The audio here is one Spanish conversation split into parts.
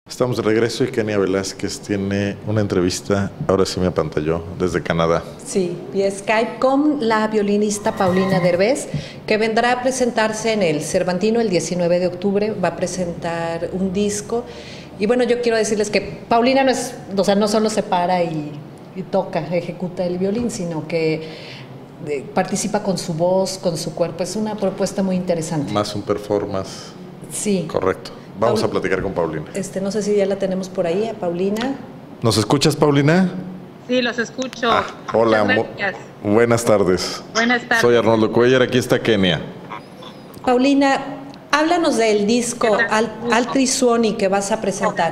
Estamos de regreso y Kenia Velázquez tiene una entrevista, ahora sí me apantalló, desde Canadá. Sí, vía Skype con la violinista Paulina Derbez, que vendrá a presentarse en el Cervantino el 19 de octubre, va a presentar un disco. Y bueno, yo quiero decirles que Paulina no es, o sea, no solo se para y toca, ejecuta el violín, sino que participa con su voz, con su cuerpo. Es una propuesta muy interesante. Más un performance. Sí. Correcto. Vamos a platicar con Paulina. No sé si ya la tenemos por ahí, a Paulina. ¿Nos escuchas, Paulina? Sí, los escucho. Hola, buenas tardes. Buenas tardes. Soy Arnoldo Cuellar, aquí está Kenia. Paulina, háblanos del disco Altri Suoni que vas a presentar.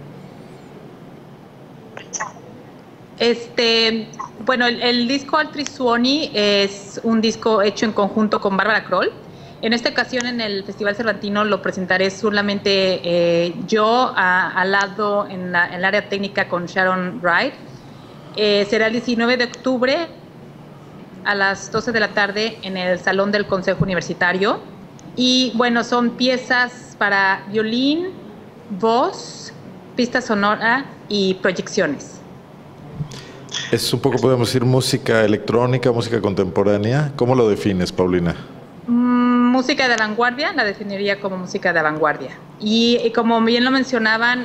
Bueno, el disco Altri Suoni es un disco hecho en conjunto con Bárbara Kroll. En esta ocasión en el Festival Cervantino lo presentaré solamente yo al lado en el área técnica con Sharon Wright. Será el 19 de octubre a las 12 de la tarde en el Salón del Consejo Universitario. Y bueno, son piezas para violín, voz, pista sonora y proyecciones. Es un poco, podemos decir, música electrónica, música contemporánea. ¿Cómo lo defines, Paulina? Música de vanguardia, la definiría como música de vanguardia. Y como bien lo mencionaban,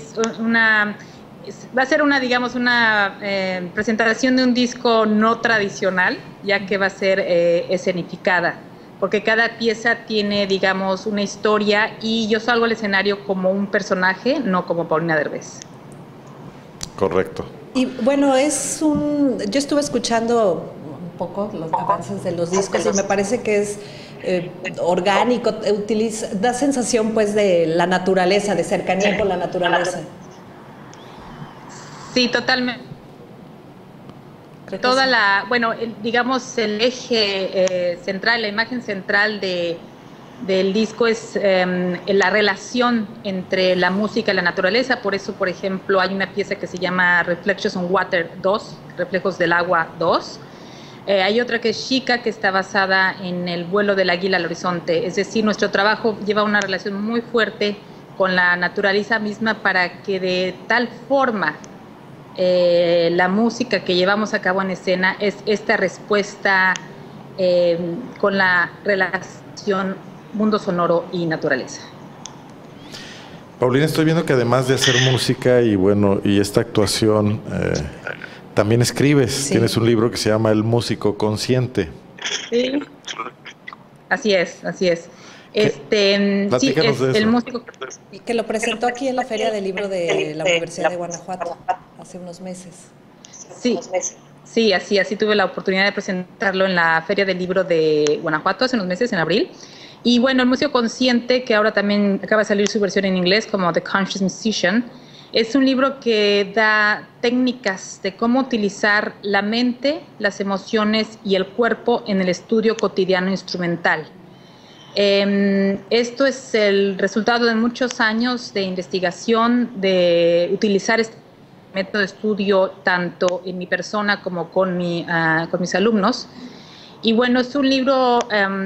va a ser digamos, una presentación de un disco no tradicional, ya que va a ser escenificada, porque cada pieza tiene, digamos, una historia y yo salgo al escenario como un personaje, no como Paulina Derbez. Correcto. Y bueno, yo estuve escuchando un poco los avances de los discos y me parece que es orgánico, da sensación pues de la naturaleza, de cercanía con la naturaleza. Sí, totalmente. Digamos, el eje central, la imagen central del disco es la relación entre la música y la naturaleza. Por eso, por ejemplo, hay una pieza que se llama Reflections on Water 2, Reflejos del Agua 2. Hay otra que es Chica, que está basada en el vuelo del águila al horizonte. Es decir, nuestro trabajo lleva una relación muy fuerte con la naturaleza misma para que de tal forma la música que llevamos a cabo en escena es esta respuesta con la relación mundo sonoro y naturaleza. Paulina, estoy viendo que además de hacer música y esta actuación, también escribes. Sí. Tienes un libro que se llama El músico consciente. Sí, así es, así es. Sí, es el músico que lo presentó aquí en la Feria del Libro de la Universidad de Guanajuato hace unos meses. Sí, así tuve la oportunidad de presentarlo en la Feria del Libro de Guanajuato hace unos meses, en abril. Y bueno, El músico consciente, que ahora también acaba de salir su versión en inglés como The Conscious Musician, es un libro que da técnicas de cómo utilizar la mente, las emociones y el cuerpo en el estudio cotidiano instrumental. Esto es el resultado de muchos años de investigación, de utilizar este método de estudio tanto en mi persona como con mis alumnos. Y bueno, es un libro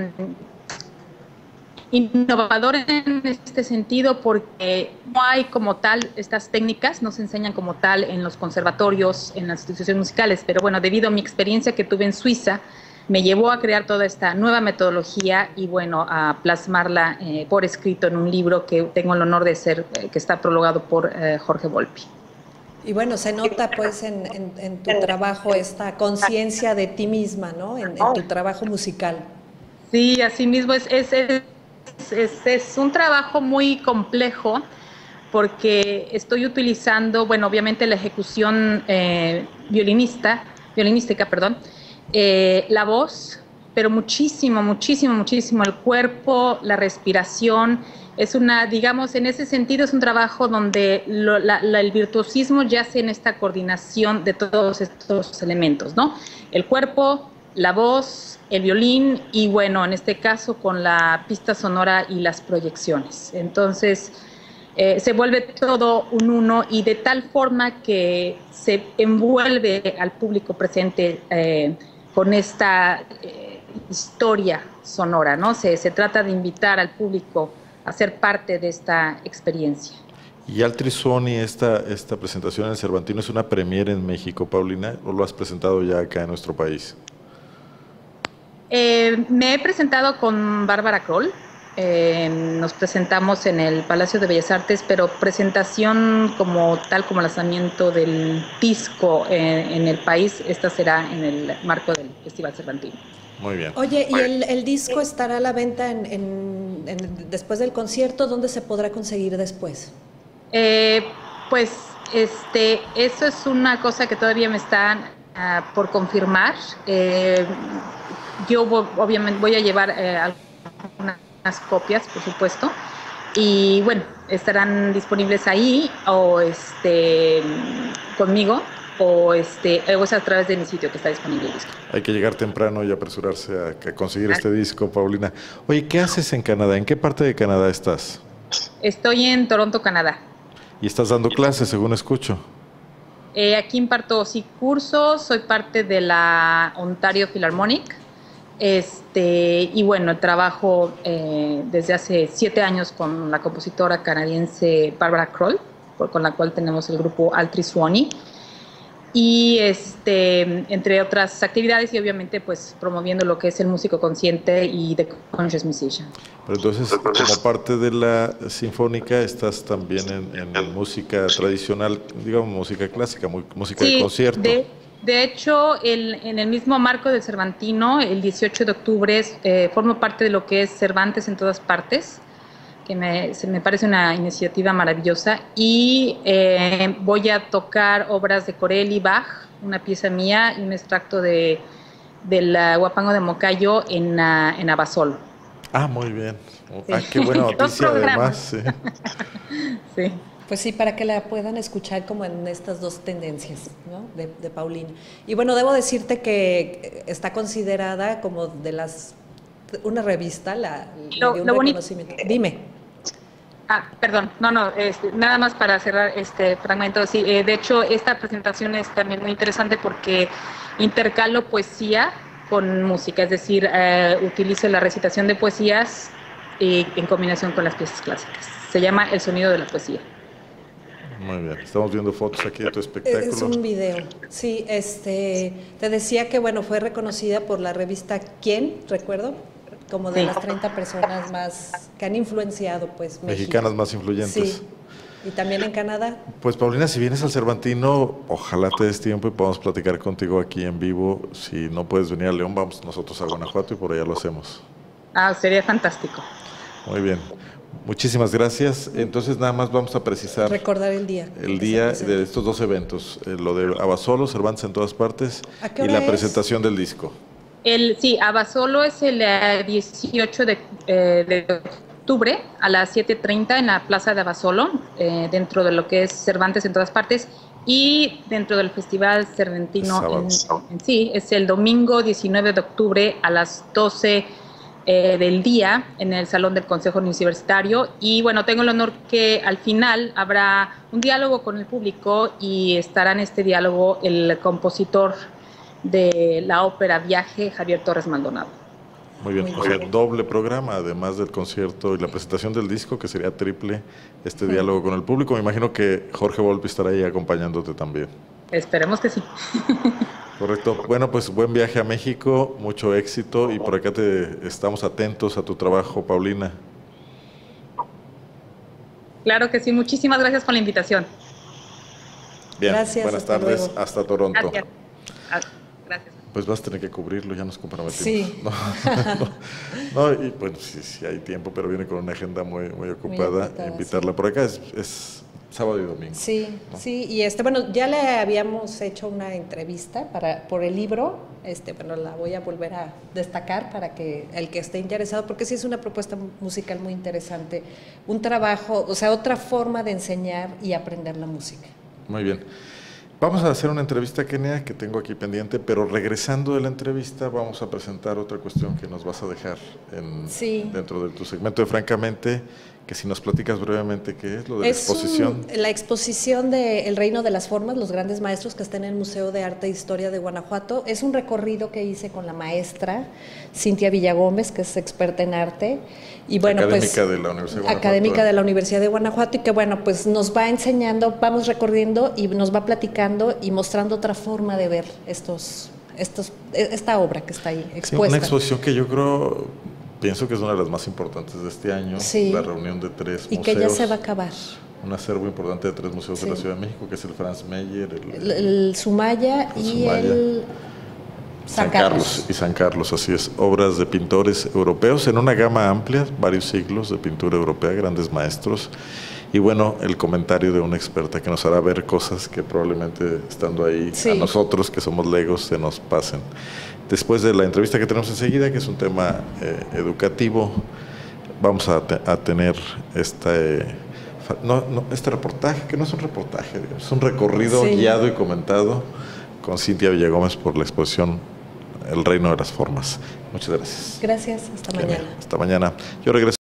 innovador en este sentido porque no hay como tal estas técnicas, no se enseñan como tal en los conservatorios, en las instituciones musicales, pero bueno, debido a mi experiencia que tuve en Suiza, me llevó a crear toda esta nueva metodología y bueno, a plasmarla por escrito en un libro que tengo el honor de ser, que está prologado por Jorge Volpi. Y bueno, se nota pues en tu trabajo esta conciencia de ti misma, ¿no? En tu trabajo musical. Sí, así mismo es un trabajo muy complejo porque estoy utilizando, bueno, obviamente la ejecución violinística, la voz, pero muchísimo el cuerpo, la respiración. Digamos, en ese sentido es un trabajo donde el virtuosismo yace en esta coordinación de todos estos elementos, ¿no? El cuerpo, la voz, el violín y bueno, en este caso con la pista sonora y las proyecciones. Entonces se vuelve todo un uno y de tal forma que se envuelve al público presente con esta historia sonora, ¿no? Se trata de invitar al público a ser parte de esta experiencia. Y Altri Suoni, esta presentación en el Cervantino, ¿es una premiere en México, Paulina, o lo has presentado ya acá en nuestro país? Me he presentado con Bárbara Kroll. Nos presentamos en el Palacio de Bellas Artes, pero presentación como tal, como lanzamiento del disco en el país, esta será en el marco del Festival Cervantino. Muy bien. Oye, ¿y el disco estará a la venta después del concierto? ¿Dónde se podrá conseguir después? Pues eso es una cosa que todavía me están por confirmar. Yo obviamente voy a llevar algunas copias, por supuesto, y bueno, estarán disponibles ahí o conmigo o es a través de mi sitio que está disponible el disco. Hay que llegar temprano y apresurarse a conseguir este disco, Paulina. Oye, ¿qué haces en Canadá? ¿En qué parte de Canadá estás? Estoy en Toronto, Canadá. Y estás dando clases, según escucho. Aquí imparto cursos, soy parte de la Ontario Philharmonic. Y bueno, trabajo desde hace 7 años con la compositora canadiense Bárbara Kroll, con la cual tenemos el grupo Altri Suoni. Y entre otras actividades, y obviamente pues promoviendo lo que es el músico consciente y The Conscious Musician. Pero entonces, como parte de la sinfónica, estás también en música tradicional, digamos música clásica, música de concierto. De hecho, en el mismo marco del Cervantino, el 18 de octubre, formo parte de lo que es Cervantes en todas partes, que me parece una iniciativa maravillosa, y voy a tocar obras de Corelli y Bach, una pieza mía y un extracto del Huapango de Moncayo en Abasolo. Ah, muy bien. Sí. Ah, qué buena noticia además. Sí. Sí. Pues sí, para que la puedan escuchar como en estas dos tendencias, ¿no? de Paulina. Y bueno, debo decirte que está considerada como una revista, de un reconocimiento. Dime. Perdón, nada más para cerrar este fragmento. Sí, de hecho, esta presentación es también muy interesante porque intercalo poesía con música, es decir, utilizo la recitación de poesías en combinación con las piezas clásicas. Se llama El sonido de la poesía. Muy bien, estamos viendo fotos aquí de tu espectáculo. Es un video, sí, te decía que bueno, fue reconocida por la revista ¿Quién? Recuerdo, como de las 30 personas más que han influenciado, pues, mexicanas más influyentes. Sí, y también en Canadá. Pues Paulina, si vienes al Cervantino, ojalá te des tiempo y podamos platicar contigo aquí en vivo. Si no puedes venir a León, vamos nosotros a Guanajuato y por allá lo hacemos. Sería fantástico. Muy bien. Muchísimas gracias. Entonces nada más vamos a precisar. Recordar el día. El día de estos dos eventos, lo de Abasolo, Cervantes en todas partes, y la presentación del disco. Sí, Abasolo es el 18 de octubre a las 7:30 en la Plaza de Abasolo, dentro de lo que es Cervantes en todas partes, y dentro del Festival Cervantino en sí, es el domingo 19 de octubre a las 12 del día en el Salón del Consejo Universitario. Y bueno, tengo el honor que al final habrá un diálogo con el público y estará en este diálogo el compositor de la ópera Viaje, Javier Torres Maldonado. Muy bien, o sea, doble programa, además del concierto y la presentación del disco, que sería triple, diálogo con el público. Me imagino que Jorge Volpi estará ahí acompañándote también. Esperemos que sí. Correcto. Bueno, pues buen viaje a México, mucho éxito, y por acá estamos atentos a tu trabajo, Paulina. Claro que sí, muchísimas gracias por la invitación. Bien, gracias, buenas tardes, luego. Hasta Toronto. Gracias. Gracias. Pues vas a tener que cubrirlo, ya nos comprometimos. Sí. No, y bueno, sí hay tiempo, pero viene con una agenda muy ocupada. Invitarla por acá es sábado y domingo. Sí, ¿no? Sí, y bueno, ya le habíamos hecho una entrevista por el libro, bueno, la voy a volver a destacar para que el que esté interesado, porque sí es una propuesta musical muy interesante, un trabajo, o sea, otra forma de enseñar y aprender la música. Muy bien. Vamos a hacer una entrevista, Kenia, que tengo aquí pendiente, pero regresando de la entrevista vamos a presentar otra cuestión que nos vas a dejar dentro de tu segmento de Francamente, que si nos platicas brevemente qué es lo de la exposición. La exposición de El Reino de las Formas, los grandes maestros, que está en el Museo de Arte e Historia de Guanajuato. Es un recorrido que hice con la maestra Cintia Villagómez, que es experta en arte. Y bueno, académica de la Universidad de Guanajuato. Académica de la Universidad de Guanajuato, y que bueno, pues nos va enseñando, vamos recorriendo y nos va platicando y mostrando otra forma de ver esta obra que está ahí expuesta. Sí, una exposición que yo pienso que es una de las más importantes de este año, sí, la reunión de 3 museos. Y que ya se va a acabar. Un acervo importante de 3 museos de la Ciudad de México, que es el Franz Mayer, el Sumaya y el San Carlos. Y San Carlos, así es. Obras de pintores europeos en una gama amplia, varios siglos de pintura europea, grandes maestros. Y bueno, el comentario de una experta que nos hará ver cosas que probablemente estando ahí a nosotros, que somos legos, se nos pasen. Después de la entrevista que tenemos enseguida, que es un tema educativo, vamos a tener este reportaje, que no es un reportaje, es un recorrido guiado y comentado con Cintia Villagómez por la exposición El Reino de las Formas. Muchas gracias. Gracias, hasta mañana. Hasta mañana. Yo regreso.